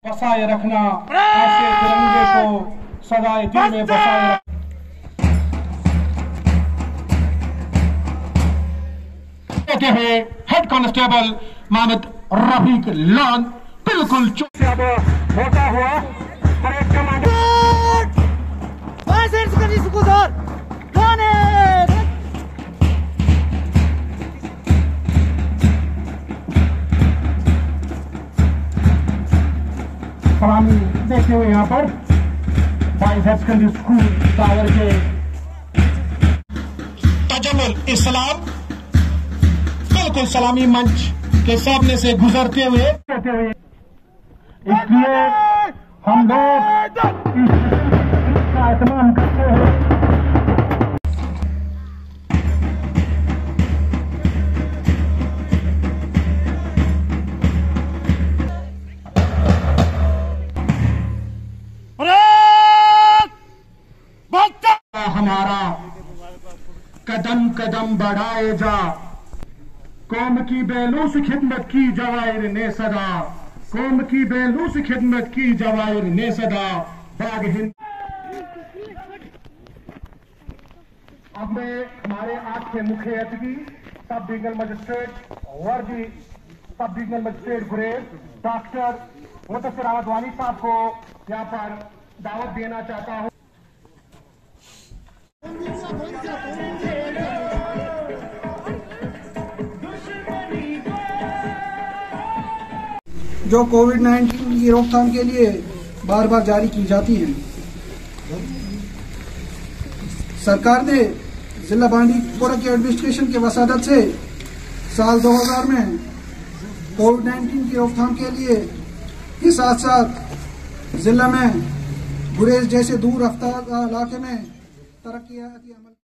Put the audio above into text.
बसाए रखना, ऐसे तिरंगे को सदाए दिल में बसाए रखना। हुए हेड कांस्टेबल मोहम्मद रफीक लॉन बिल्कुल चुप से अब मोटा हुआ परेड कमांडर सलामी देखते हुए यहाँ पर boys high secondary school tower के तजमुल इस्लाम बिल्कुल सलामी मंच के सामने से गुजरते हुए इसलिए हम लोग का एहतमाम करते हैं। हमारा कदम कदम बढ़ाए जा, कौम की बेलूस खिदमत की जवाहिर ने सदा, कौम की बेलूस खिदमत की जवाहिर ने सदा बाग हिंद। अब मैं हमारे आज के मुख्य अतिथि सब डिविजनल मजिस्ट्रेट वर्दी sub divisional magistrate Gurez doctor Mudasir Ahmad साहब को यहाँ पर दावत देना चाहता हूँ। जो कोविड-19 की रोकथाम के लिए बार बार जारी की जाती है। सरकार ने जिला बांडीपुरा के एडमिनिस्ट्रेशन के वसादत से साल 2000 में कोविड-19 की रोकथाम के लिए के साथ साथ जिला में गुरेज जैसे दूर रफ्तार इलाके में तरक्की अमल